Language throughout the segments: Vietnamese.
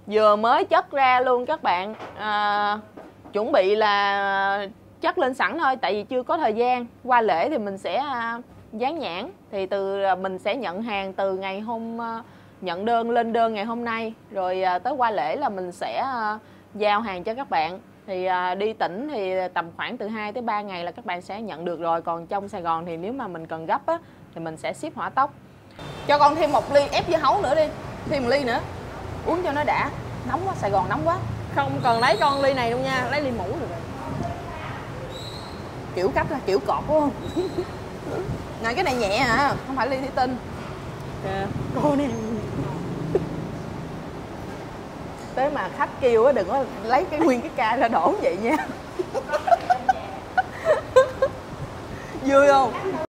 Vừa mới chất ra luôn các bạn. Chuẩn bị là chất lên sẵn thôi, tại vì chưa có thời gian. Qua lễ thì mình sẽ dán nhãn. Thì mình sẽ nhận hàng từ ngày nhận đơn lên đơn ngày hôm nay. Rồi tới qua lễ là mình sẽ giao hàng cho các bạn. Thì đi tỉnh thì tầm khoảng từ 2 tới 3 ngày là các bạn sẽ nhận được rồi. Còn trong Sài Gòn thì nếu mà mình cần gấp á, thì mình sẽ ship hỏa tốc. Cho con thêm một ly ép dưa hấu nữa đi. Thêm một ly nữa. Uống cho nó đã. Nóng quá, Sài Gòn nóng quá. Không cần lấy con ly này đâu nha, lấy ly mũ được rồi. Kiểu cách là kiểu cọt đúng không? Này cái này nhẹ hả? Không phải ly thủy tinh. Cô này Tới mà khách kêu á đừng có lấy cái nguyên cái ca ra đổ vậy nha. Vui không?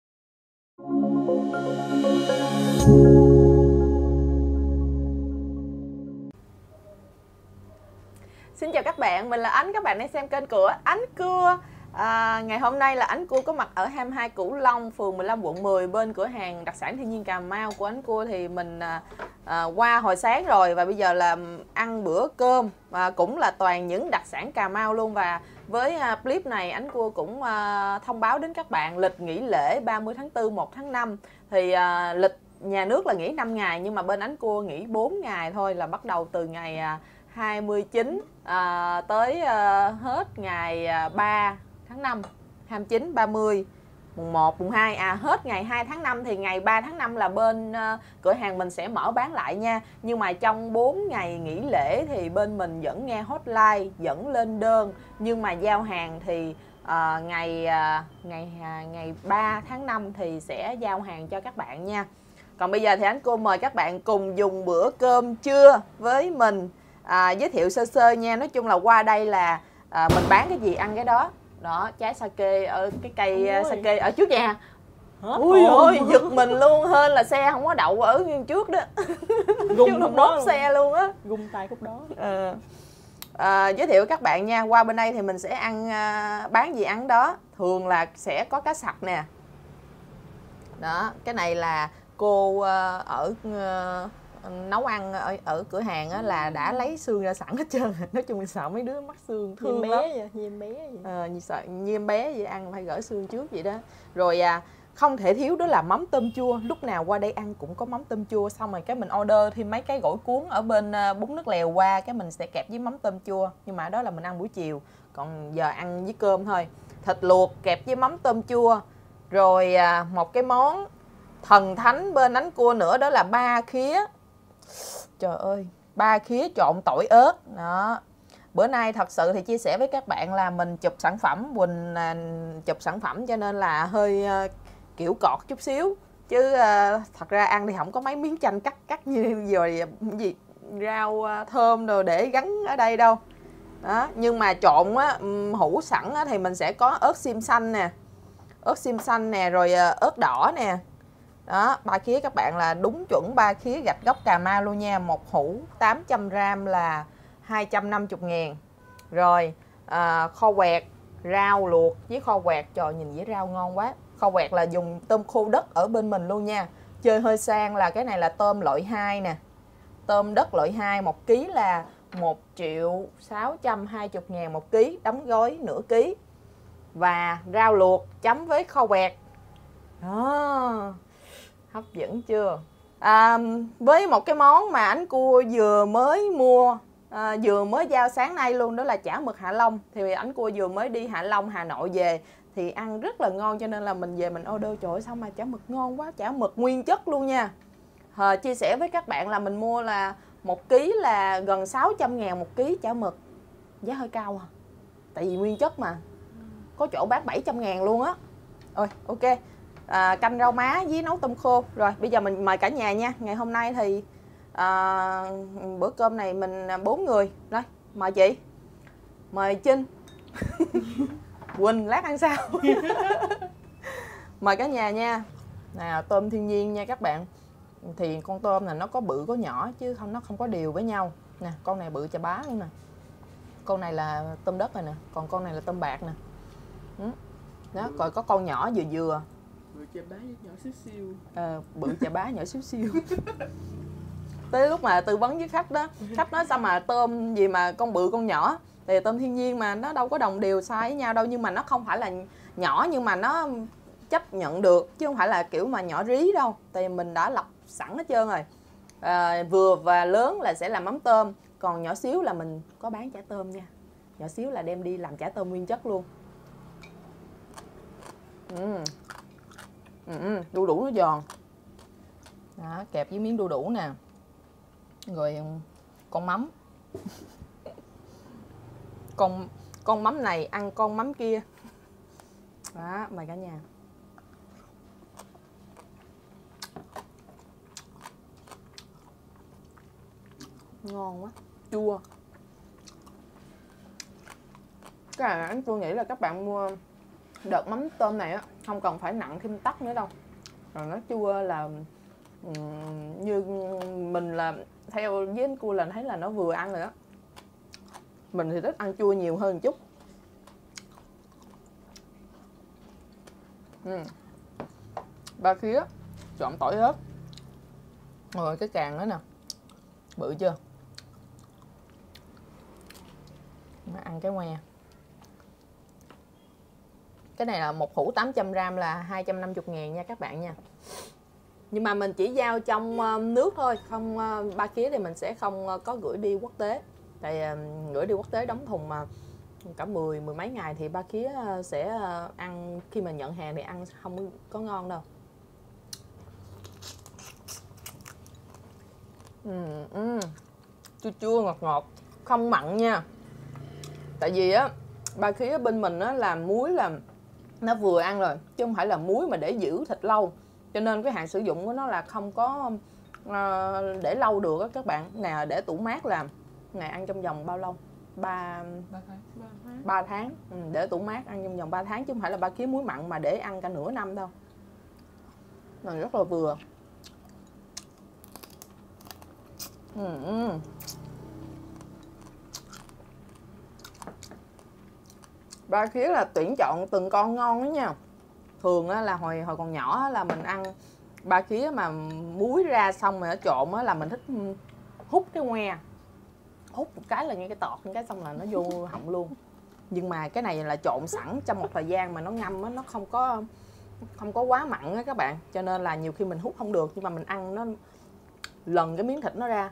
Xin chào các bạn, mình là Ánh, các bạn đang xem kênh của Ánh Cua. Ngày hôm nay là Ánh Cua có mặt ở 22 Cửu Long, phường 15 quận 10, bên cửa hàng đặc sản thiên nhiên Cà Mau của Ánh Cua. Thì mình qua hồi sáng rồi và bây giờ là ăn bữa cơm và cũng là toàn những đặc sản Cà Mau luôn. Và với clip này Ánh Cua cũng thông báo đến các bạn lịch nghỉ lễ 30 tháng 4, 1 tháng 5. Thì lịch nhà nước là nghỉ 5 ngày nhưng mà bên Ánh Cua nghỉ 4 ngày thôi, là bắt đầu từ ngày 29 tới hết ngày 3 tháng 5, 29, 30, mùng 1, mùng 2. Hết ngày 2 tháng 5 thì ngày 3 tháng 5 là bên cửa hàng mình sẽ mở bán lại nha. Nhưng mà trong 4 ngày nghỉ lễ thì bên mình vẫn nghe hotline, vẫn lên đơn. Nhưng mà giao hàng thì ngày 3 tháng 5 thì sẽ giao hàng cho các bạn nha. Còn bây giờ thì Ánh Cua mời các bạn cùng dùng bữa cơm trưa với mình. Giới thiệu sơ sơ nha. Nói chung là qua đây là mình bán cái gì ăn cái đó. Đó, trái sake ở cái cây sake ở trước nhà. Ui ôi, giật mình luôn, hên là xe không có đậu ở trước đó. Gung khúc đó xe luôn á. gung tay khúc đó. Giới thiệu các bạn nha, qua bên đây thì mình sẽ ăn bán gì ăn đó. Thường là sẽ có cá sặc nè. Đó, cái này là cô ở nấu ăn ở cửa hàng á, là đã lấy xương ra sẵn hết trơn. Nói chung là sợ mấy đứa mắc xương thương bé lắm. vậy, như em bé vậy. Sợ như em bé vậy, ăn phải gỡ xương trước vậy đó. Rồi không thể thiếu đó là mắm tôm chua. Lúc nào qua đây ăn cũng có mắm tôm chua. Xong rồi cái mình order thêm mấy cái gỏi cuốn ở bên bún nước lèo qua, cái mình sẽ kẹp với mắm tôm chua. Nhưng mà đó là mình ăn buổi chiều, còn giờ ăn với cơm thôi. Thịt luộc kẹp với mắm tôm chua. Rồi một cái món thần thánh bên Ánh Cua nữa, đó là ba khía. Trời ơi, ba khía trộn tỏi ớt đó. Bữa nay thật sự thì chia sẻ với các bạn là mình chụp sản phẩm, Quỳnh chụp sản phẩm cho nên là hơi kiểu cọt chút xíu. Chứ thật ra ăn thì không có mấy miếng chanh cắt như rồi gì rau thơm rồi để gắn ở đây đâu. Đó, nhưng mà trộn hũ sẵn thì mình sẽ có ớt xiêm xanh nè. Ớt xiêm xanh nè, rồi ớt đỏ nè. Đó, ba khía các bạn là đúng chuẩn ba khía gạch gốc Cà Mau luôn nha. Một hũ 800g là 250.000. Rồi kho quẹt, rau luộc với kho quẹt. Trời, nhìn dĩa rau ngon quá. Kho quẹt là dùng tôm khô đất ở bên mình luôn nha. Chơi hơi sang là cái này là tôm loại 2 nè. Tôm đất loại 2 1 kg là 1.620.000 1 kg, đóng gói nửa ký. Và rau luộc chấm với kho quẹt. Đó, hấp dẫn chưa? Với một cái món mà Ánh Cua vừa mới mua, vừa mới giao sáng nay luôn, đó là chả mực Hạ Long. Thì Ánh Cua vừa mới đi Hạ Long, Hà Nội về thì ăn rất là ngon, cho nên là mình về mình order. Trời ơi, sao mà chả mực ngon quá, chả mực nguyên chất luôn nha. Chia sẻ với các bạn là mình mua là 1 kg là gần 600.000 1 kg chả mực. Giá hơi cao tại vì nguyên chất mà. Có chỗ bán 700.000 luôn á. Rồi, ok. Canh rau má với nấu tôm khô. Rồi bây giờ mình mời cả nhà nha. Ngày hôm nay thì bữa cơm này mình 4 người. Rồi mời chị, mời Trinh, Quỳnh lát ăn sao. Mời cả nhà nha. Nào, tôm thiên nhiên nha các bạn. Thì con tôm này nó có bự có nhỏ chứ nó không có đều với nhau nè. Con này bự chà bá luôn nè. Con này là tôm đất rồi nè, còn con này là tôm bạc nè. Đó, rồi có con nhỏ vừa vừa. Bự chà bá nhỏ xíu xíu. Bự chà bá nhỏ xíu xíu. Tới lúc mà tư vấn với khách đó, khách nói sao mà tôm gì mà con bự con nhỏ, thì tôm thiên nhiên mà nó đâu có đồng đều size với nhau đâu, nhưng mà nó không phải là nhỏ nhưng mà nó chấp nhận được, chứ không phải là kiểu mà nhỏ rí đâu, tại vì mình đã lọc sẵn hết trơn rồi. Vừa và lớn là sẽ làm mắm tôm, còn nhỏ xíu là mình có bán chả tôm nha, nhỏ xíu là đem đi làm chả tôm nguyên chất luôn. Đu đủ nó giòn đó, kẹp với miếng đu đủ nè, rồi con mắm. con mắm này ăn con mắm kia đó, mời cả nhà. Ngon quá, chua. Cái này anh tôi nghĩ là các bạn mua đợt mắm tôm này á, không cần phải nặng thêm tắc nữa đâu, rồi nó chua là như mình là theo với anh cua là thấy là nó vừa ăn rồi đó. Mình thì thích ăn chua nhiều hơn một chút. Ba khía chọn tỏi ớt, rồi cái càng đó nè, bự chưa, nó ăn cái ngoe. Cái này là một hũ 800g là 250.000 nha các bạn nha. Nhưng mà mình chỉ giao trong nước thôi, không ba khía thì mình sẽ không có gửi đi quốc tế. Tại gửi đi quốc tế đóng thùng mà cả mười mấy ngày thì ba khía sẽ ăn, khi mà nhận hàng thì ăn không có ngon đâu. Chua chua ngọt ngọt, không mặn nha. Tại vì á ba khía bên mình á làm muối là nó vừa ăn rồi, chứ không phải là muối mà để giữ thịt lâu, cho nên cái hạn sử dụng của nó là không có để lâu được á các bạn. Nè, để tủ mát làm ngày ăn trong vòng bao lâu? 3 tháng. Để tủ mát ăn trong vòng 3 tháng, chứ không phải là ba khía muối mặn mà để ăn cả nửa năm đâu. Nó rất là vừa. Ba khía là tuyển chọn từng con ngon đó nha. Thường á, là hồi còn nhỏ á, là mình ăn ba khía mà muối ra xong rồi nó trộn á, là mình thích hút cái ngoe, hút một cái là như cái tọt một cái xong là nó vô họng luôn. Nhưng mà cái này là trộn sẵn trong một thời gian mà nó ngâm á, nó không có quá mặn á các bạn, cho nên là nhiều khi mình hút không được, nhưng mà mình ăn nó lần cái miếng thịt nó ra.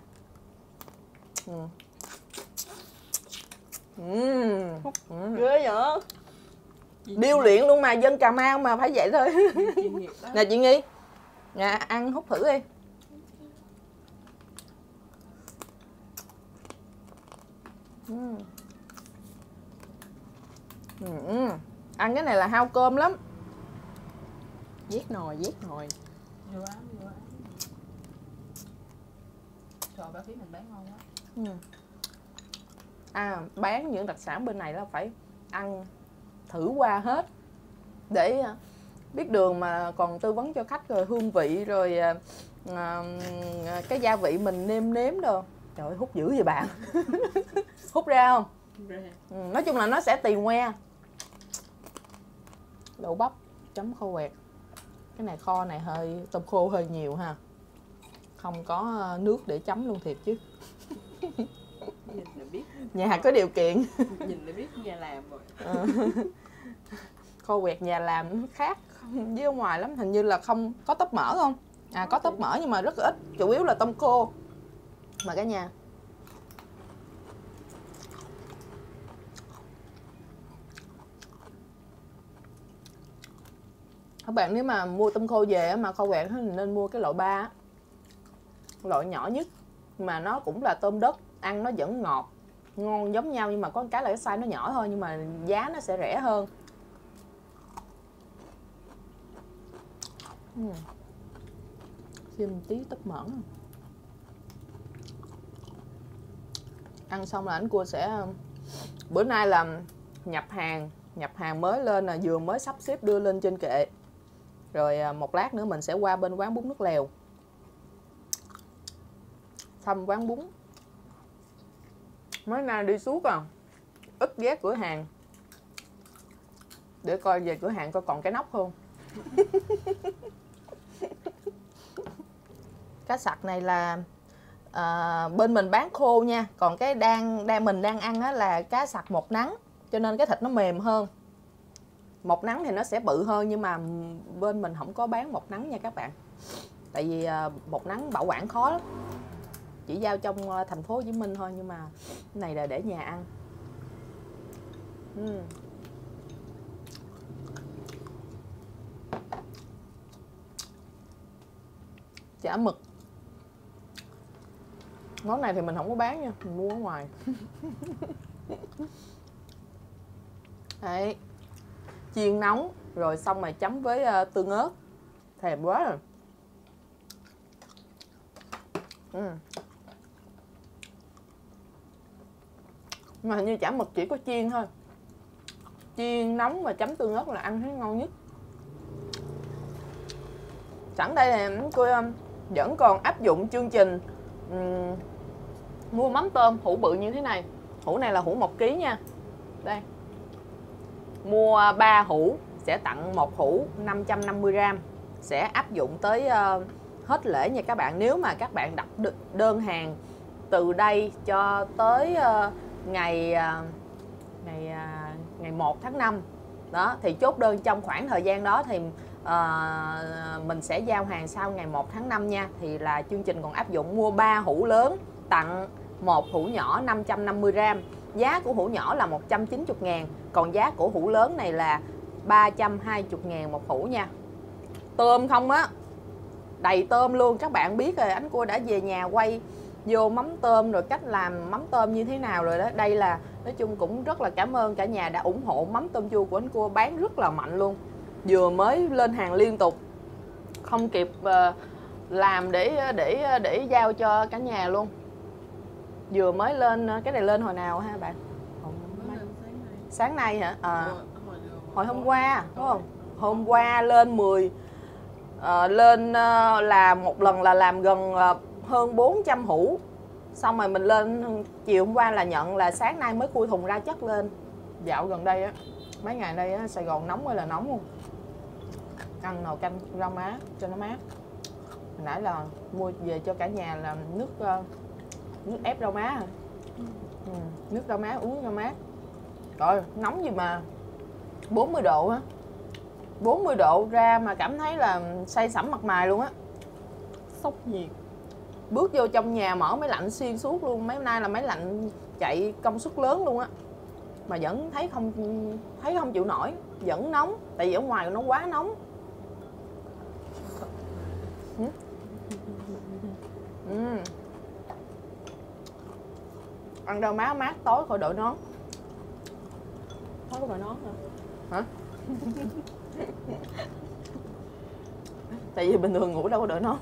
Ghê vậy. Điêu luyện luôn mà, dân Cà Mau mà phải vậy thôi. Nè chị Nghi, nè ăn hút thử đi. Ăn cái này là hao cơm lắm. Vét nồi. Nhiều quá. Trời, ba khía mình bán ngon quá. Bán những đặc sản bên này là phải ăn thử qua hết để biết đường, mà còn tư vấn cho khách rồi hương vị, rồi cái gia vị mình nêm nếm đồ. Trời ơi, hút dữ vậy bạn. Hút ra không? Nói chung là nó sẽ tì ngoe. Đậu bắp chấm kho quẹt. Cái này kho này hơi tôm khô hơi nhiều ha, không có nước để chấm luôn thiệt chứ. Nhìn là biết. Nhà có điều kiện. Nhìn là biết nhà làm rồi. Kho quẹt nhà làm nó khác với ở ngoài lắm, hình như là không có tóp mỡ không? Có tóp mỡ nhưng mà rất là ít, chủ yếu là tôm khô. Mà cả nhà. Các bạn nếu mà mua tôm khô về mà kho quẹt thì nên mua cái loại 3, loại nhỏ nhất, mà nó cũng là tôm đất, ăn nó vẫn ngọt ngon giống nhau, nhưng mà có cái là cái size nó nhỏ thôi, nhưng mà giá nó sẽ rẻ hơn. Thêm tí tóp mỡ. Ăn xong là anh cua sẽ, bữa nay là nhập hàng mới lên, là vừa mới sắp xếp đưa lên trên kệ, rồi một lát nữa mình sẽ qua bên quán bún nước lèo, thăm quán bún. Mới nay đi suốt ít ghé cửa hàng để coi về cửa hàng coi còn cái nóc không. Cá sặc này là bên mình bán khô nha, còn cái mình đang ăn á là cá sặc một nắng, cho nên cái thịt nó mềm hơn. Một nắng thì nó sẽ bự hơn, nhưng mà bên mình không có bán một nắng nha các bạn, tại vì một nắng bảo quản khó lắm, chỉ giao trong thành phố Hồ Chí Minh thôi, nhưng mà cái này là để nhà ăn. Chả mực, món này thì mình không có bán nha, mình mua ở ngoài. Đấy, chiên nóng rồi xong rồi chấm với tương ớt, thèm quá rồi. Mà hình như chả mực chỉ có chiên thôi, chiên nóng và chấm tương ớt là ăn thấy ngon nhất. Sẵn đây là cô vẫn còn áp dụng chương trình mua mắm tôm hũ bự như thế này. Hũ này là hũ 1 kg nha. Đây, mua 3 hũ sẽ tặng 1 hũ 550g, sẽ áp dụng tới hết lễ nha các bạn. Nếu mà các bạn đặt đơn hàng từ đây cho tới ngày 1 tháng 5 đó, thì chốt đơn trong khoảng thời gian đó thì mình sẽ giao hàng sau ngày 1 tháng 5 nha. Thì là chương trình còn áp dụng mua 3 hũ lớn tặng 1 hũ nhỏ 550g. Giá của hũ nhỏ là 190.000, còn giá của hũ lớn này là 320.000 một hũ nha. Tôm không á, đầy tôm luôn. Các bạn biết rồi, Ánh Cua đã về nhà quay vô mắm tôm rồi cách làm mắm tôm như thế nào rồi đó. Đây là nói chung cũng rất là cảm ơn cả nhà đã ủng hộ mắm tôm chua của Ánh Cua, bán rất là mạnh luôn. Vừa mới lên hàng liên tục, không kịp làm để giao cho cả nhà luôn. Vừa mới lên, cái này lên hồi nào ha bạn? Sáng nay hả? Hồi hôm qua đúng không? Hôm qua lên 10 làm một lần là làm gần hơn 400 hũ. Xong rồi mình lên chiều hôm qua là nhận, là sáng nay mới khui thùng ra chất lên. Dạo gần đây á, mấy ngày đây á, Sài Gòn nóng ơi là nóng luôn. Ăn nồi canh rau má cho nó mát. Hồi nãy là mua về cho cả nhà là nước ép rau má. Nước rau má uống cho mát. Rồi nóng gì mà 40 độ á, 40 độ ra mà cảm thấy là say sẩm mặt mày luôn á. Sốc nhiệt. Bước vô trong nhà mở máy lạnh xuyên suốt luôn. Mấy hôm nay là máy lạnh chạy công suất lớn luôn á, mà vẫn thấy không chịu nổi, vẫn nóng, tại vì ở ngoài nó quá nóng. Ăn rau má mát tối khỏi đội nón. Thôi có đội nón hả? Hả? Tại vì bình thường ngủ đâu có đội nón.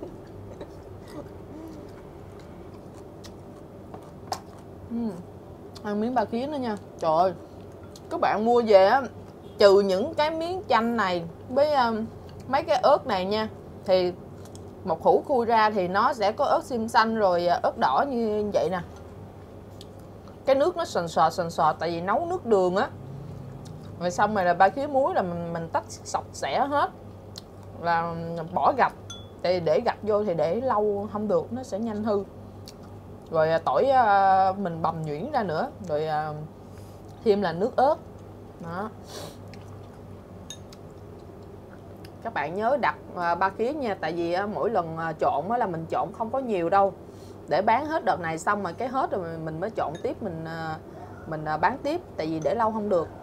Ăn miếng 3 kg nữa nha. Trời ơi, các bạn mua về á, trừ những cái miếng chanh này với mấy cái ớt này nha, thì một hũ khui ra thì nó sẽ có ớt xiêm xanh rồi ớt đỏ như vậy nè. Cái nước nó sần sò tại vì nấu nước đường á. Rồi xong rồi là 3 kg muối là mình tách sạch sẽ hết, là bỏ gạch, tại vì để gạch vô thì để lâu không được, nó sẽ nhanh hư. Rồi tỏi mình bằm nhuyễn ra nữa, rồi thêm là nước ớt đó. Các bạn nhớ đặt 3 kg nha, tại vì mỗi lần trộn là mình trộn không có nhiều đâu, để bán hết đợt này xong rồi cái hết rồi mình mới trộn tiếp, mình bán tiếp, tại vì để lâu không được.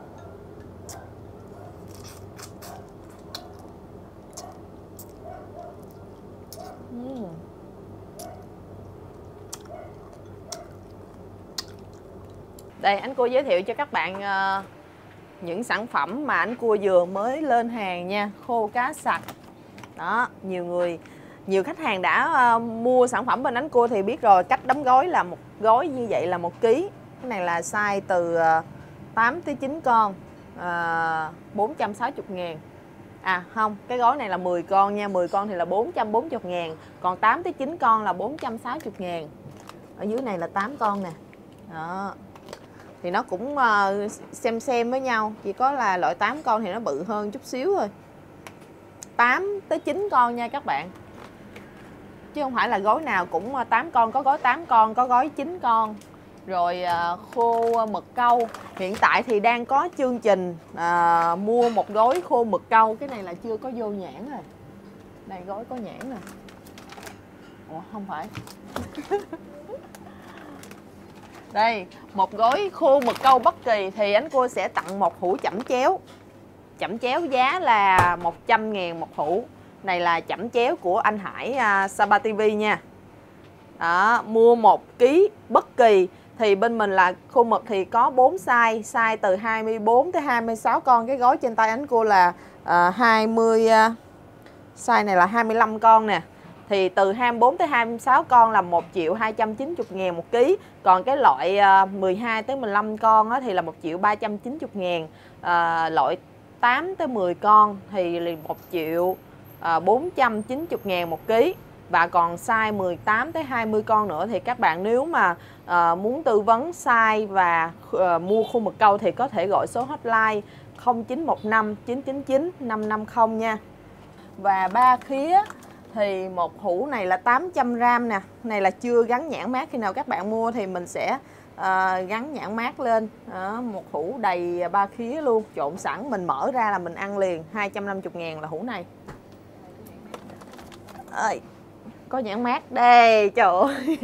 Đây, Ánh Cua giới thiệu cho các bạn những sản phẩm mà Ánh Cua vừa mới lên hàng nha. Khô cá sặc. Đó, nhiều khách hàng đã mua sản phẩm bên Ánh Cua thì biết rồi, cách đóng gói là một gói như vậy là 1 kg. Cái này là size từ 8 tới 9 con, 460.000. À không, cái gói này là 10 con nha, 10 con thì là 440.000, còn 8 tới 9 con là 460.000. Ở dưới này là 8 con nè. Đó. Thì nó cũng xem với nhau, chỉ có là loại 8 con thì nó bự hơn chút xíu thôi. 8 tới 9 con nha các bạn. chứ không phải là gói nào cũng 8 con, có gói 8 con, có gói 9 con. Rồi khô mực câu, hiện tại thì đang có chương trình mua một gói khô mực câu. Cái này là chưa có vô nhãn rồi. Đây gói có nhãn nè. Ủa không phải. Đây, một gói khô mực câu Bất Kỳ thì anh cô sẽ tặng một hũ chẩm chéo. Chẩm chéo giá là 100.000 một hũ. Này là chẩm chéo của anh Hải Sapa TV nha. Đó, mua 1 kg Bất Kỳ thì bên mình là khô mực thì có 4 size, size từ 24 tới 26 con. Cái gói trên tay anh cô là 20 size này là 25 con nè. Thì từ 24 tới 26 con là 1.290.000 một ký. Còn cái loại 12 tới 15 con thì là 1.390.000. Loại 8 tới 10 con thì là 1.490.000 một ký. Và còn size 18 tới 20 con nữa thì các bạn nếu mà muốn tư vấn size và mua khô mực câu thì có thể gọi số hotline 0915 999 550 nha. Và ba khía thì một hũ này là 800g nè. Này là chưa gắn nhãn mác, khi nào các bạn mua thì mình sẽ gắn nhãn mác lên. Một hũ đầy ba khía luôn, trộn sẵn mình mở ra là mình ăn liền. 250.000 là hũ này. Ơi, có nhãn mác đây, trời ơi.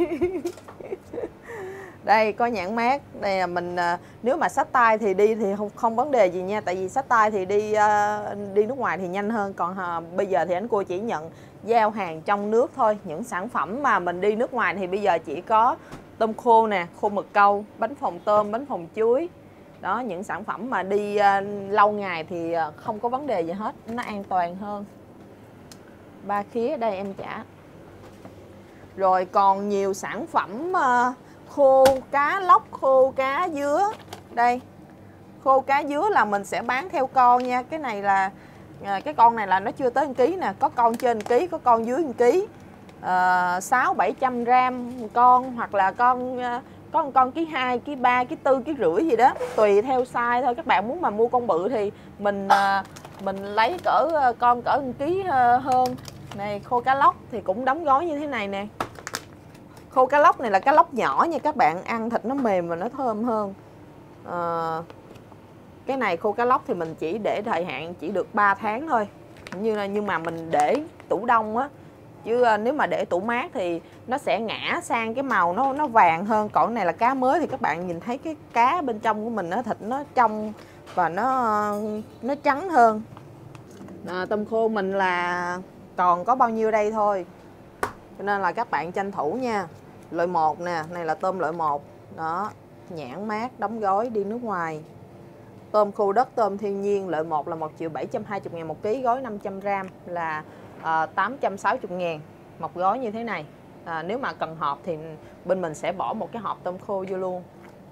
Đây có nhãn mác. Đây là mình nếu mà xách tay thì đi thì không vấn đề gì nha, tại vì xách tay thì đi nước ngoài thì nhanh hơn. Còn bây giờ thì anh cô chỉ nhận giao hàng trong nước thôi. Những sản phẩm mà mình đi nước ngoài thì bây giờ chỉ có tôm khô nè, khô mực câu, bánh phồng tôm, bánh phồng chuối. Đó, những sản phẩm mà đi lâu ngày thì không có vấn đề gì hết, nó an toàn hơn. Ba khía đây em trả. Rồi còn nhiều sản phẩm khô cá lóc, khô cá dứa. Đây, khô cá dứa là mình sẽ bán theo con nha. Cái này là cái con này là nó chưa tới 1 ký nè, có con trên 1 ký, có con dưới 1 ký. 600-700g con, hoặc là con có một con ký 2, ký 3, ký 4, ký rưỡi gì đó, tùy theo size thôi. Các bạn muốn mà mua con bự thì mình lấy con cỡ 1 ký hơn. Này khô cá lóc thì cũng đóng gói như thế này nè. Khô cá lóc này là cá lóc nhỏ nha các bạn, ăn thịt nó mềm và nó thơm hơn. Cái này khô cá lóc thì mình chỉ để thời hạn chỉ được 3 tháng thôi. Nhưng mà mình để tủ đông á, chứ nếu mà để tủ mát thì nó sẽ ngã sang cái màu nó vàng hơn. Còn cái này là cá mới thì các bạn nhìn thấy cái cá bên trong của mình nó thịt nó trong và nó trắng hơn. Tôm khô mình là còn có bao nhiêu đây thôi, cho nên là các bạn tranh thủ nha. Loại 1 nè, này là tôm loại 1 đó, nhãn mác, đóng gói đi nước ngoài. Tôm khô đất, tôm thiên nhiên loại 1 là 1.720.000 một ký, gói 500g là 860.000 một gói như thế này. Nếu mà cần hộp thì bên mình sẽ bỏ một cái hộp tôm khô vô luôn.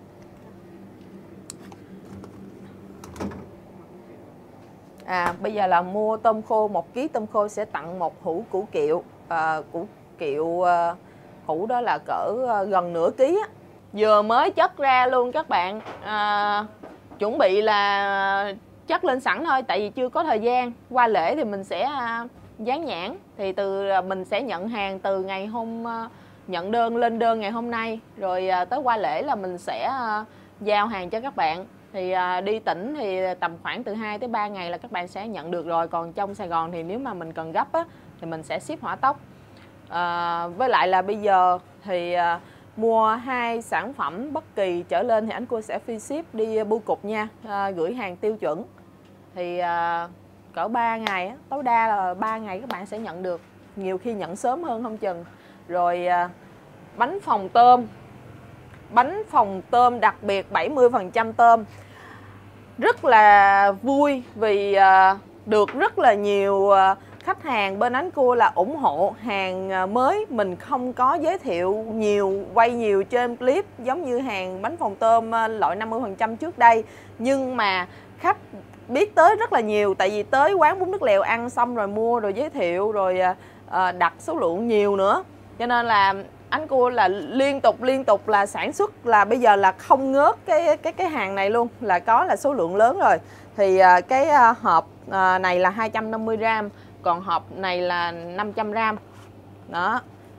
Bây giờ là mua tôm khô 1 kg tôm khô sẽ tặng một hũ củ kiệu. Củ kiệu hũ đó là cỡ gần nửa ký á. Vừa mới chất ra luôn các bạn. Chuẩn bị là chất lên sẵn thôi, tại vì chưa có thời gian. Qua lễ thì mình sẽ dán nhãn. Thì mình sẽ nhận hàng từ ngày hôm nhận đơn, lên đơn ngày hôm nay. Rồi tới qua lễ là mình sẽ giao hàng cho các bạn. Thì đi tỉnh thì tầm khoảng từ 2 tới 3 ngày là các bạn sẽ nhận được rồi. Còn trong Sài Gòn thì nếu mà mình cần gấp á, thì mình sẽ ship hỏa tốc. Với lại là bây giờ thì mua 2 sản phẩm Bất Kỳ trở lên thì anh cô sẽ free ship đi bưu cục nha. Gửi hàng tiêu chuẩn thì cỡ 3 ngày á, tối đa là 3 ngày các bạn sẽ nhận được. Nhiều khi nhận sớm hơn không chừng. Rồi bánh phồng tôm. Bánh phồng tôm đặc biệt 70% tôm. Rất là vui vì được rất là nhiều khách hàng bên Ánh Cua là ủng hộ hàng mới. Mình không có giới thiệu nhiều, quay nhiều trên clip giống như hàng bánh phồng tôm loại 50% trước đây. Nhưng mà khách biết tới rất là nhiều, tại vì tới quán bún nước lèo ăn xong rồi mua rồi giới thiệu rồi đặt số lượng nhiều nữa. Cho nên là Ánh Cua là liên tục là sản xuất, là bây giờ là không ngớt cái hàng này luôn, là có là số lượng lớn rồi. Thì cái hộp này là 250g, còn hộp này là 500g. Đó.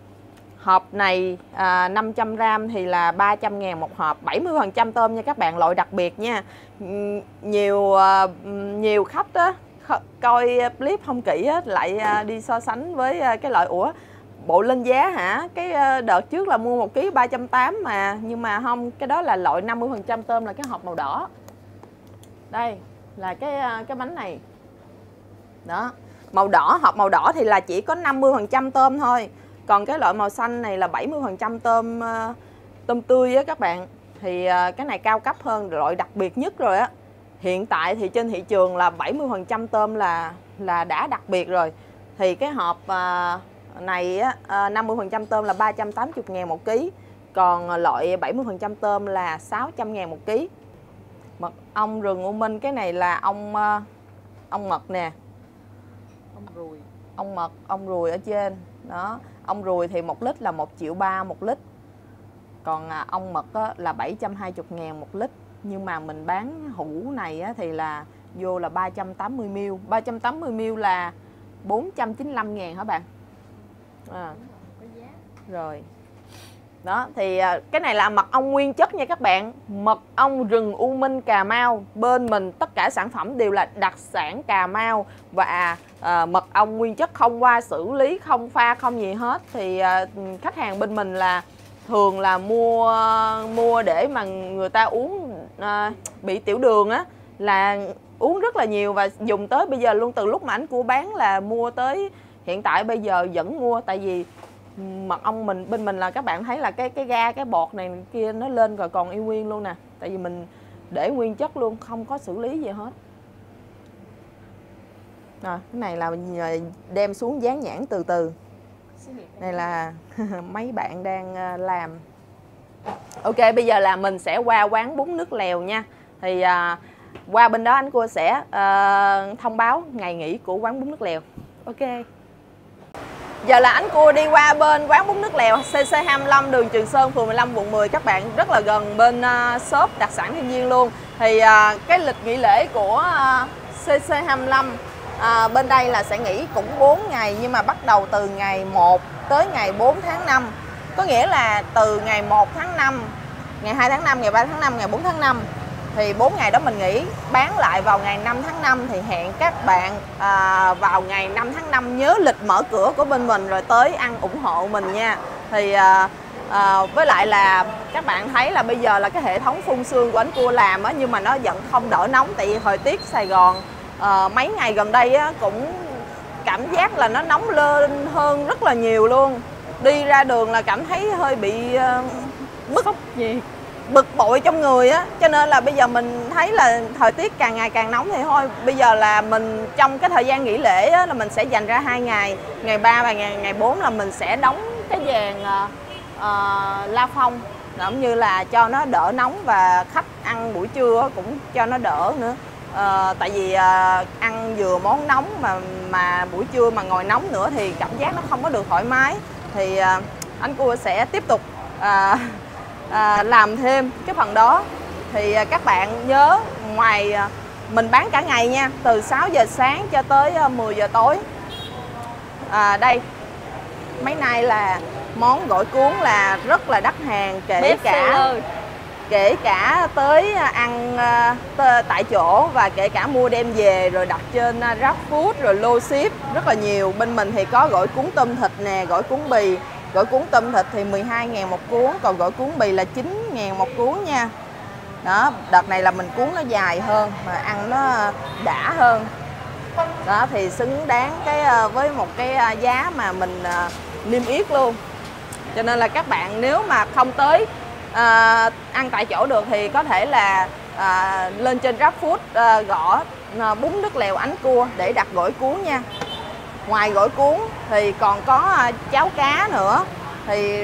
Hộp này 500g thì là 300.000 một hộp, 70% tôm nha các bạn, loại đặc biệt nha. Nhiều khách á coi clip không kỹ á, lại đi so sánh với cái loại ủa bộ lên giá hả? Cái đợt trước là mua 1 kg 380 mà, nhưng mà không, cái đó là loại 50% tôm, là cái hộp màu đỏ. Đây là cái bánh này. Đó, màu đỏ, hộp màu đỏ thì là chỉ có 50% tôm thôi. Còn cái loại màu xanh này là 70% tôm tươi á các bạn. Thì cái này cao cấp hơn, loại đặc biệt nhất rồi á. Hiện tại thì trên thị trường là 70% tôm là đã đặc biệt rồi. Thì cái hộp này á, 50% tôm là 380.000 một ký. Còn loại 70% tôm là 600.000 một ký. Mật ong rừng U Minh, cái này là ong mật nè. Ong ruồi. Ong mật, ong ruồi ở trên. Đó, ong ruồi thì 1 lít là 1,3 triệu một lít. Còn ong mật á, là 720.000 một lít. Nhưng mà mình bán hũ này á, thì là vô là 380ml. 380ml là 495.000 hả bạn? Rồi. Đó, thì cái này là mật ong nguyên chất nha các bạn. Mật ong rừng U Minh Cà Mau. Bên mình tất cả sản phẩm đều là đặc sản Cà Mau. Và mật ong nguyên chất, không qua xử lý, không pha, không gì hết. Thì khách hàng bên mình là thường là mua để mà người ta uống bị tiểu đường á, là uống rất là nhiều và dùng tới bây giờ luôn. Từ lúc mà anh Cua bán là mua tới hiện tại bây giờ vẫn mua. Tại vì mật ong bên mình là các bạn thấy là cái ga, cái bọt này kia nó lên rồi còn y nguyên luôn nè. Tại vì mình để nguyên chất luôn, không có xử lý gì hết. Rồi, cái này là mình đem xuống dán nhãn từ từ. Này là mấy bạn đang làm. Ok, bây giờ là mình sẽ qua quán bún nước lèo nha. Thì qua bên đó anh Cua sẽ thông báo ngày nghỉ của quán bún nước lèo. Ok. Giờ là anh Cua đi qua bên quán bún nước lèo CC25 đường Trường Sơn, phường 15, quận 10 các bạn, rất là gần bên shop đặc sản thiên nhiên luôn. Thì cái lịch nghỉ lễ của CC25 bên đây là sẽ nghỉ cũng 4 ngày, nhưng mà bắt đầu từ ngày 1 tới ngày 4 tháng 5. Có nghĩa là từ ngày 1 tháng 5, ngày 2 tháng 5, ngày 3 tháng 5, ngày 4 tháng 5. Thì 4 ngày đó mình nghỉ, bán lại vào ngày 5 tháng 5. Thì hẹn các bạn vào ngày 5 tháng 5 nhớ lịch mở cửa của bên mình rồi tới ăn ủng hộ mình nha. Thì với lại là các bạn thấy là bây giờ là cái hệ thống phun sương của anh Cua làm á, nhưng mà nó vẫn không đỡ nóng. Tại vì thời tiết Sài Gòn mấy ngày gần đây á, cũng cảm giác là nó nóng lên hơn rất là nhiều luôn. Đi ra đường là cảm thấy hơi bị bực bội trong người á. Cho nên là bây giờ mình thấy là thời tiết càng ngày càng nóng thì thôi, bây giờ là mình trong cái thời gian nghỉ lễ á, là mình sẽ dành ra 2 ngày, ngày 3 và ngày 4 là mình sẽ đóng cái dàn la phong, cũng như là cho nó đỡ nóng và khách ăn buổi trưa cũng cho nó đỡ nữa. Tại vì ăn vừa món nóng mà buổi trưa mà ngồi nóng nữa thì cảm giác nó không có được thoải mái. Thì anh Cua sẽ tiếp tục làm thêm cái phần đó. Thì các bạn nhớ, ngoài mình bán cả ngày nha, từ 6 giờ sáng cho tới 10 giờ tối. Đây mấy nay là món gỏi cuốn là rất là đắt hàng, kể cả tới ăn tại chỗ và kể cả mua đem về rồi đặt trên GrabFood rồi lô ship rất là nhiều. Bên mình thì có gỏi cuốn tôm thịt nè, gỏi cuốn bì. Gỏi cuốn tôm thịt thì 12.000 một cuốn, còn gỏi cuốn bì là 9.000 một cuốn nha. Đó, đợt này là mình cuốn nó dài hơn mà ăn nó đã hơn. Đó thì xứng đáng với một cái giá mà mình niêm yết luôn. Cho nên là các bạn nếu mà không tới ăn tại chỗ được thì có thể là lên trên GrabFood gõ bún nước lèo Ánh Cua để đặt gỏi cuốn nha. Ngoài gỏi cuốn thì còn có cháo cá nữa. Thì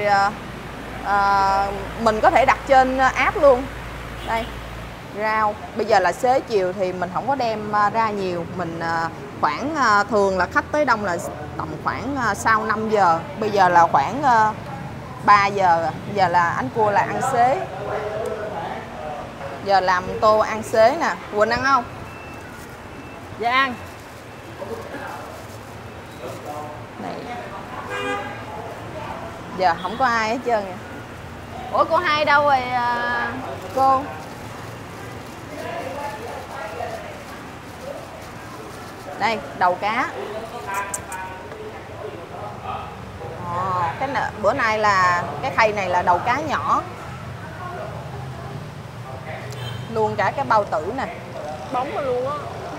mình có thể đặt trên app luôn. Đây, rau. Bây giờ là xế chiều thì mình không có đem ra nhiều. Mình khoảng thường là khách tới đông là tầm khoảng sau 5 giờ. Bây giờ là khoảng 3 giờ. Giờ là Ánh Cua là ăn xế. Giờ làm tô ăn xế nè. Quỳnh ăn không? Dạ ăn. Đây. Giờ không có ai hết trơn vậy. Ủa cô Hai đâu rồi cô? Đây, đầu cá. Bữa nay là cái khay này là đầu cá nhỏ. Luôn cả cái bao tử nè. Bóng mà luôn á.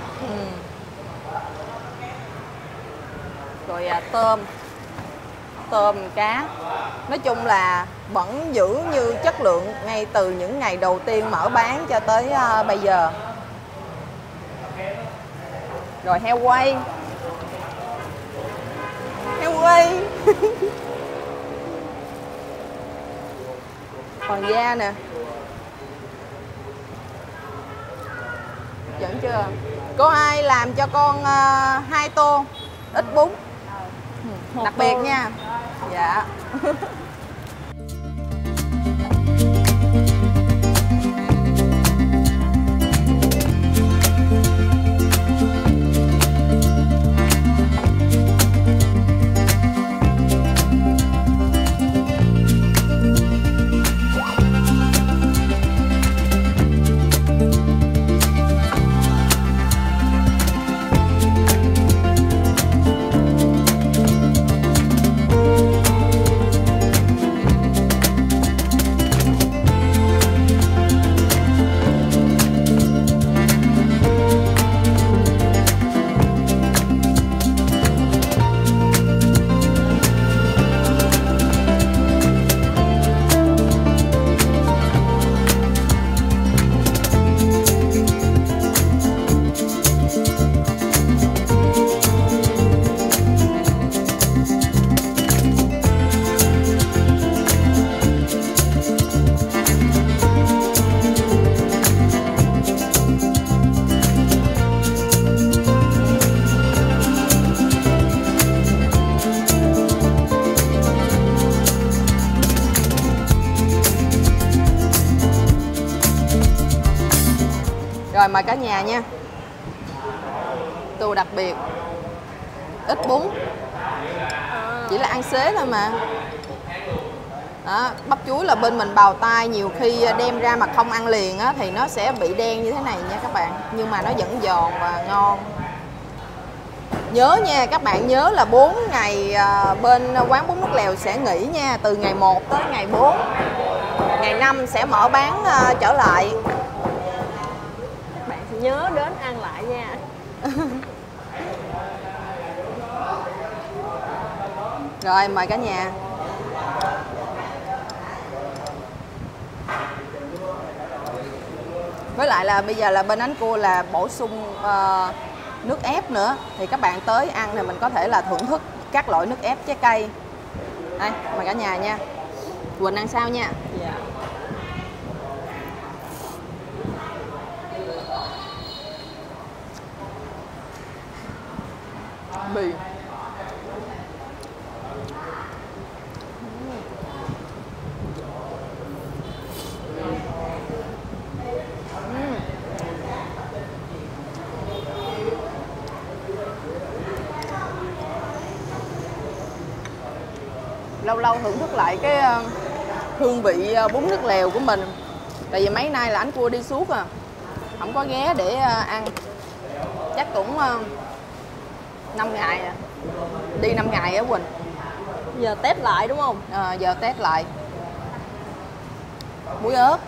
Rồi tôm cá. Nói chung là vẫn giữ như chất lượng ngay từ những ngày đầu tiên mở bán cho tới bây giờ. Rồi heo quay. Còn da nè. Chuẩn chưa? Cô Hai làm cho con 2 tô ít bún. Đặc biệt nha. Dạ. Rồi mời cả nhà nha. Tô đặc biệt. Ít bún. Chỉ là ăn xế thôi mà. Đó, bắp chuối là bên mình bào tay, nhiều khi đem ra mà không ăn liền á, thì nó sẽ bị đen như thế này nha các bạn. Nhưng mà nó vẫn giòn và ngon. Nhớ nha, các bạn nhớ là 4 ngày bên quán bún nước lèo sẽ nghỉ nha. Từ ngày 1 tới ngày 4. Ngày 5 sẽ mở bán trở lại. Bạn sẽ nhớ đến ăn lại nha. Rồi mời cả nhà. Với lại là bây giờ là bên Ánh Cua là bổ sung nước ép nữa. Thì các bạn tới ăn thì mình có thể là thưởng thức các loại nước ép trái cây. Đây, mời cả nhà nha. Quỳnh ăn sao nha. Dạ. Bì. Lâu lâu thưởng thức lại cái hương vị bún nước lèo của mình. Tại vì mấy nay là Ánh Cua đi suốt à, không có ghé để ăn. Chắc cũng 5 ngày à. Đi 5 ngày á Quỳnh. Giờ test lại đúng không? Giờ test lại. Muối ớt.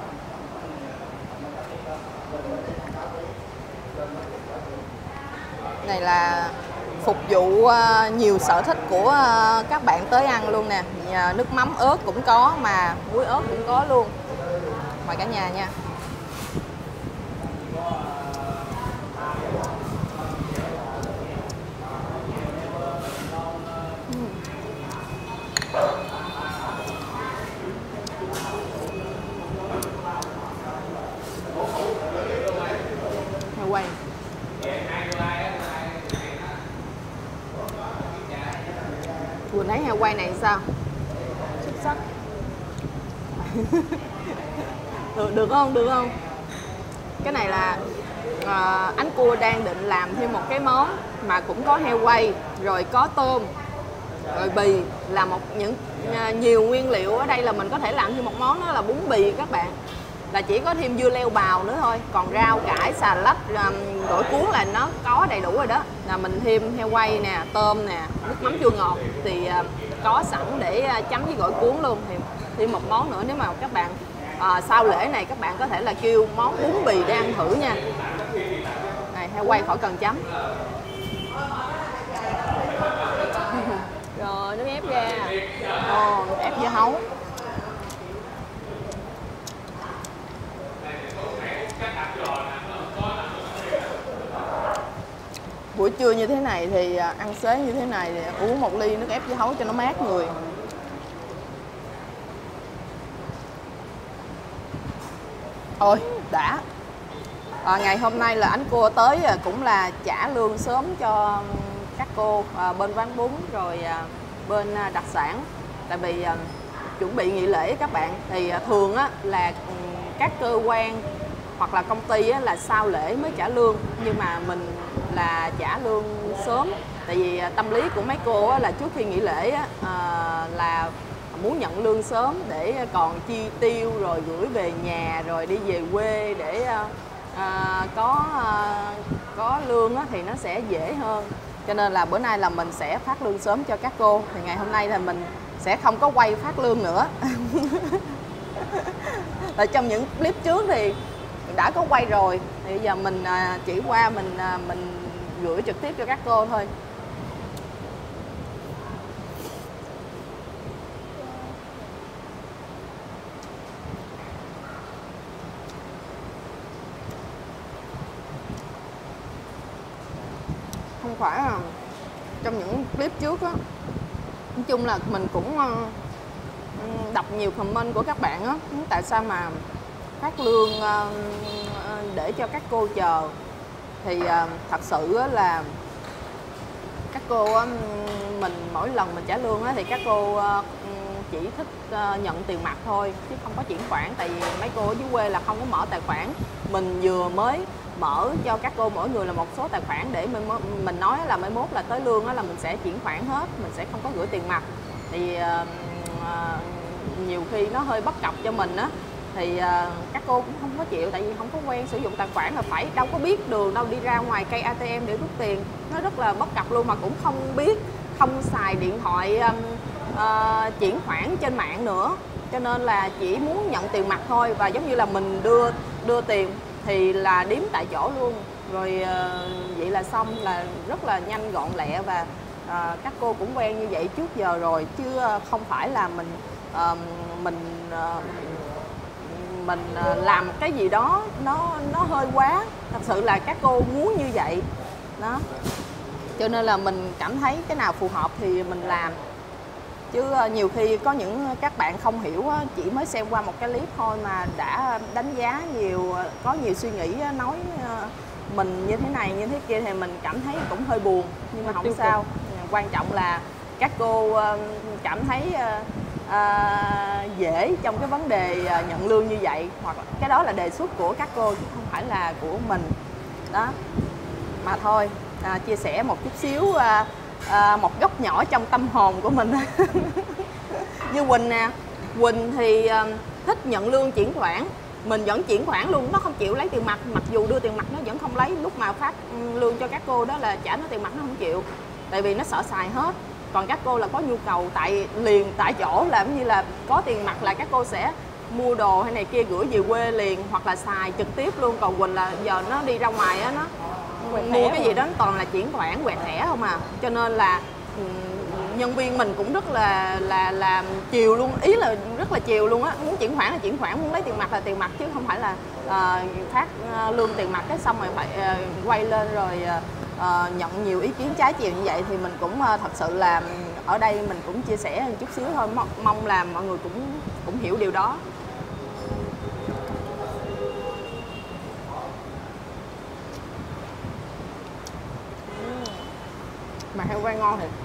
Này là phục vụ nhiều sở thích của các bạn tới ăn luôn nè. Nước mắm ớt cũng có, mà muối ớt cũng có luôn. Mời cả nhà nha. Heo quay. Quỳnh thấy heo quay này sao? Xuất sắc. Được không? Được không? Cái này là Ánh Cua đang định làm thêm một cái món mà cũng có heo quay, rồi có tôm, Rồi bì là nhiều nguyên liệu ở đây là mình có thể làm thêm một món đó là bún bì các bạn. Là chỉ có thêm dưa leo bào nữa thôi. Còn rau cải, xà lách, gỏi cuốn là nó có đầy đủ rồi đó. Là mình thêm heo quay nè, tôm nè, nước mắm chua ngọt thì có sẵn để chấm với gỏi cuốn luôn. Thì thêm một món nữa nếu mà các bạn sau lễ này các bạn có thể là kêu món bún bì để ăn thử nha. Này, heo quay khỏi cần chấm. Rồi nước ép ra. Nước ép dưa hấu. Buổi trưa như thế này thì ăn xế như thế này thì uống một ly nước ép dưa hấu cho nó mát người. Ôi đã. Ngày hôm nay là anh cô tới cũng là trả lương sớm cho các cô bên quán bún rồi bên đặc sản. Tại vì chuẩn bị nghỉ lễ các bạn thì thường á là các cơ quan hoặc là công ty á, là sau lễ mới trả lương, nhưng mà mình là trả lương sớm. Tại vì tâm lý của mấy cô á, là trước khi nghỉ lễ á, là muốn nhận lương sớm để còn chi tiêu rồi gửi về nhà rồi đi về quê để có lương á, thì nó sẽ dễ hơn. Cho nên là bữa nay là mình sẽ phát lương sớm cho các cô. Thì ngày hôm nay thì mình sẽ không có quay phát lương nữa. Tại trong những clip trước thì đã có quay rồi, thì bây giờ mình chỉ qua mình gửi trực tiếp cho các cô thôi. Không phải là trong những clip trước á, nói chung là mình cũng đọc nhiều comment của các bạn á, tại sao mà phát lương để cho các cô chờ. Thì thật sự là các cô mình mỗi lần mình trả lương á, thì các cô chỉ thích nhận tiền mặt thôi chứ không có chuyển khoản. Tại vì mấy cô ở dưới quê là không có mở tài khoản. Mình vừa mới mở cho các cô mỗi người là một số tài khoản để mình nói là mai mốt là tới lương á, là mình sẽ chuyển khoản hết, mình sẽ không có gửi tiền mặt. Thì nhiều khi nó hơi bất cập cho mình á, thì các cô cũng không có chịu. Tại vì không có quen sử dụng tài khoản, là phải đâu có biết đường đâu đi ra ngoài cây ATM để rút tiền. Nó rất là bất cập luôn, mà cũng không biết, không xài điện thoại chuyển khoản trên mạng nữa. Cho nên là chỉ muốn nhận tiền mặt thôi. Và giống như là mình đưa tiền thì là đếm tại chỗ luôn. Rồi vậy là xong, là rất là nhanh gọn lẹ. Và các cô cũng quen như vậy trước giờ rồi, chứ không phải là mình làm cái gì đó nó hơi quá. Thật sự là các cô muốn như vậy đó, cho nên là mình cảm thấy cái nào phù hợp thì mình làm. Chứ nhiều khi có những các bạn không hiểu, chỉ mới xem qua một cái clip thôi mà đã đánh giá nhiều, có nhiều suy nghĩ nói mình như thế này như thế kia, thì mình cảm thấy cũng hơi buồn. Nhưng mà không sao, quan trọng là các cô cảm thấy dễ trong cái vấn đề nhận lương như vậy. Hoặc là cái đó là đề xuất của các cô chứ không phải là của mình đó. Mà thôi, chia sẻ một chút xíu, một góc nhỏ trong tâm hồn của mình. Như Quỳnh nè, Quỳnh thì thích nhận lương chuyển khoản. Mình vẫn chuyển khoản luôn, nó không chịu lấy tiền mặt. Mặc dù đưa tiền mặt nó vẫn không lấy. Lúc mà phát lương cho các cô đó là trả nó tiền mặt nó không chịu. Tại vì nó sợ xài hết. Còn các cô là có nhu cầu liền tại chỗ, là giống như là có tiền mặt là các cô sẽ mua đồ hay này kia gửi về quê liền, hoặc là xài trực tiếp luôn. Còn Quỳnh là giờ nó đi ra ngoài á, nó mua cái gì đó toàn là chuyển khoản quẹt thẻ không à. Cho nên là nhân viên mình cũng rất là chiều luôn, ý là rất là chiều luôn á. Muốn chuyển khoản là chuyển khoản, muốn lấy tiền mặt là tiền mặt, chứ không phải là phát lương tiền mặt cái xong rồi phải quay lên rồi nhận nhiều ý kiến trái chiều như vậy. Thì mình cũng thật sự là ở đây mình cũng chia sẻ một chút xíu thôi, mong là mọi người cũng hiểu điều đó. Mà heo quay ngon thiệt,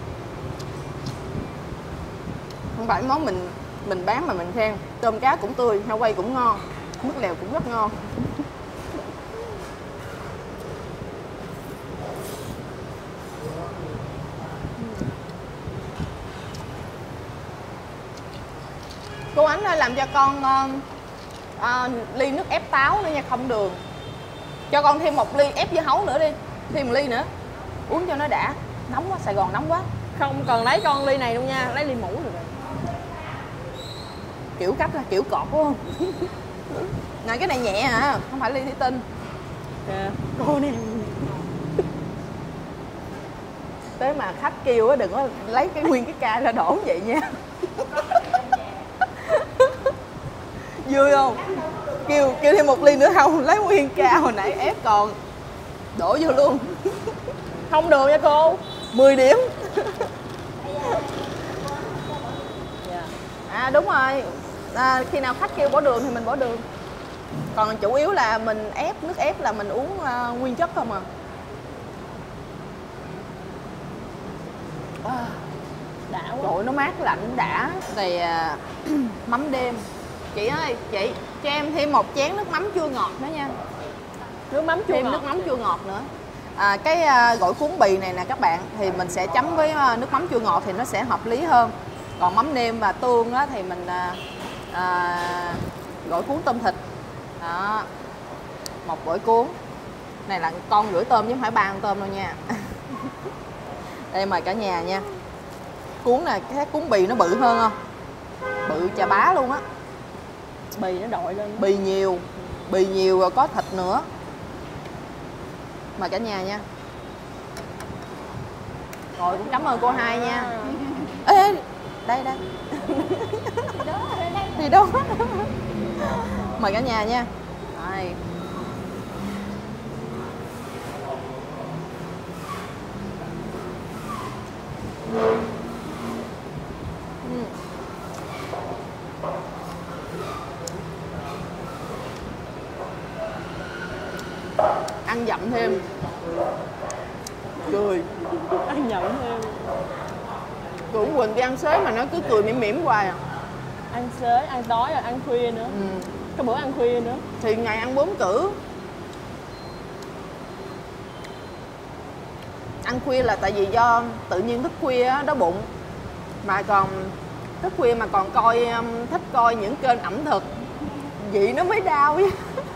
không phải món mình bán mà mình khen. Tôm cá cũng tươi, heo quay cũng ngon, mứt lèo cũng rất ngon. Cô Ánh ơi, làm cho con ly nước ép táo nữa nha, không đường. Cho con thêm một ly ép dưa hấu nữa đi. Thêm một ly nữa. Uống cho nó đã. Nóng quá, Sài Gòn nóng quá. Không cần lấy con ly này luôn nha, lấy ly mũ được rồi. Kiểu cách là kiểu cọt đúng không? Này cái này nhẹ hả? Không phải ly thủy tinh. Kìa, cô nè. Tới mà khách kêu á, đừng có lấy cái nguyên cái ca ra đổ vậy nha. Vui không? Kêu thêm một ly nữa không? Lấy nguyên ca hồi nãy ép còn. Đổ vô luôn. Không được nha cô. 10 điểm. Dạ. À đúng rồi. Khi nào khách kêu bỏ đường thì mình bỏ đường. Còn chủ yếu là mình ép, nước ép là mình uống nguyên chất không à. Đã quá. Trời ơi, nó mát lạnh đã. Thì mắm đêm. Chị ơi, chị cho em thêm một chén nước mắm chua ngọt nữa nha. Nước mắm chua Thêm ngọt. nước mắm chua ngọt nữa. Cái gỏi cuốn bì này nè các bạn, thì mình sẽ chấm với nước mắm chua ngọt thì nó sẽ hợp lý hơn. Còn mắm nêm và tương á, thì mình gỏi cuốn tôm thịt. Đó. Một gỏi cuốn. Này là con rưỡi tôm chứ không phải 3 con tôm đâu nha. Đây mời cả nhà nha. Cuốn này, cái cuốn bì nó bự hơn không? Bự chà bá luôn á. Bì nó đội lên. Bì nhiều rồi có thịt nữa. Mời cả nhà nha. Rồi cũng cảm ơn cô Hai nha. Ê, đây. Thì đó. Mời cả nhà nha. Đây. Ăn dặm thêm. Cười. Ăn nhận thêm. Cũng Quỳnh đi ăn xế mà nó cứ cười mỉm mỉm hoài à. Ăn xế, ăn tối rồi ăn khuya nữa. Cái bữa ăn khuya nữa. Thì ngày ăn 4 cữ. Ăn khuya là tại vì do tự nhiên thức khuya á, đói bụng. Mà còn thức khuya mà còn thích coi những kênh ẩm thực, vậy nó mới đau chứ.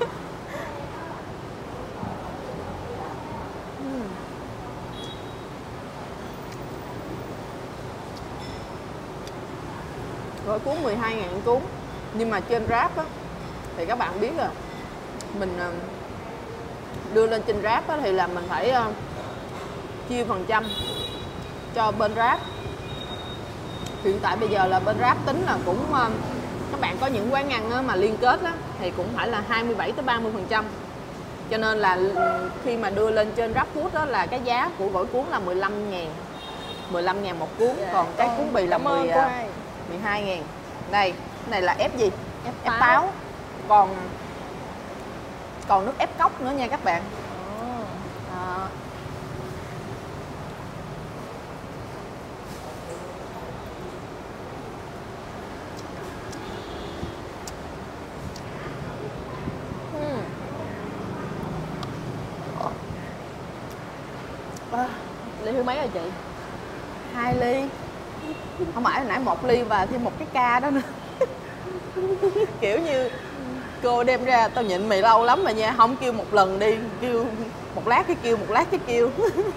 Rồi cuốn 12.000 cuốn. Nhưng mà trên Grab á, thì các bạn biết rồi, mình đưa lên trên Grab á, thì là mình phải chia phần trăm cho bên Grab. Hiện tại bây giờ là bên Grab tính là cũng các bạn có những quán ăn á, mà liên kết á, thì cũng phải là 27-30%. Cho nên là khi mà đưa lên trên GrabFood đó là cái giá của gỏi cuốn là 15.000 một cuốn. Còn cái cuốn bì là 12.000. Đây, cái này là ép gì? Ép táo. Còn nước ép cốc nữa nha các bạn. Đó. Ly thứ mấy rồi chị? 2 ly. Không phải hồi nãy 1 ly và thêm một cái ca đó nữa. Kiểu như cô đem ra tao nhịn mày lâu lắm rồi nha, không kêu một lần đi, kêu một lát cái kêu, một lát cái kêu.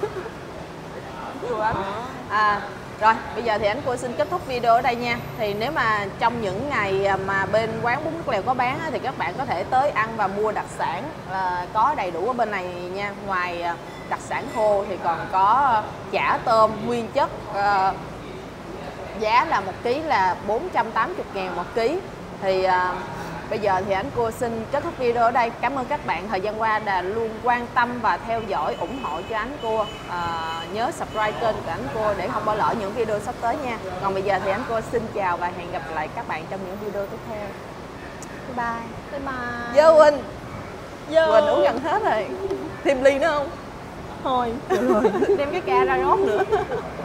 Rồi bây giờ thì anh cô xin kết thúc video ở đây nha. Thì nếu mà trong những ngày mà bên quán bún nước lèo có bán thì các bạn có thể tới ăn và mua đặc sản, có đầy đủ ở bên này nha. Ngoài đặc sản khô thì còn có chả tôm nguyên chất, giá là 1 ký là 480.000 một ký. Thì bây giờ thì anh cô xin kết thúc video ở đây. Cảm ơn các bạn thời gian qua đã luôn quan tâm và theo dõi ủng hộ cho anh cô. Nhớ subscribe kênh của anh cô để không bỏ lỡ những video sắp tới nha. Còn bây giờ thì anh cô xin chào và hẹn gặp lại các bạn trong những video tiếp theo. Bye bye. Bye bye. Vô Quỳnh. Vô. Quỳnh uống gần hết rồi. Thêm ly nữa không? Thôi. Được rồi. Đem cái ca ra rót nữa.